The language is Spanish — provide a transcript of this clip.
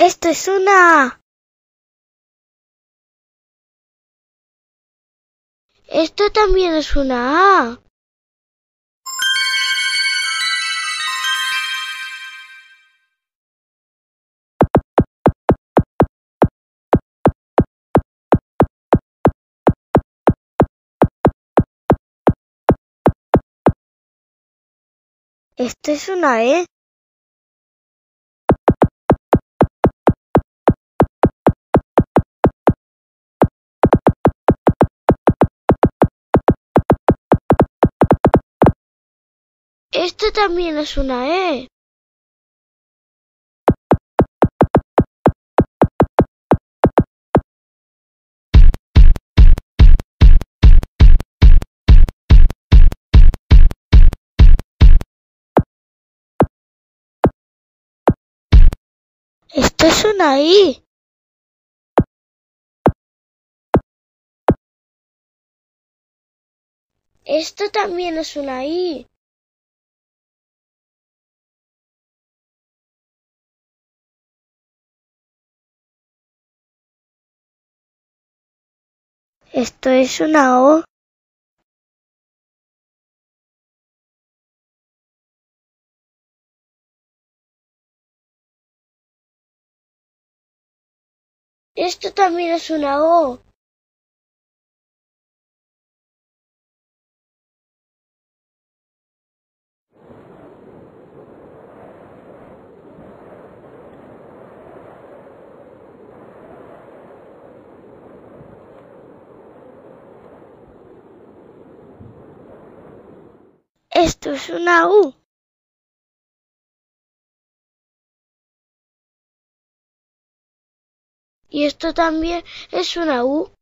Esto es una A. Esto también es una A. Esto es una E. Esto también es una E. Esto es una I. Esto también es una I. Esto es una O. Esto también es una O. Esto es una U. Y esto también es una U.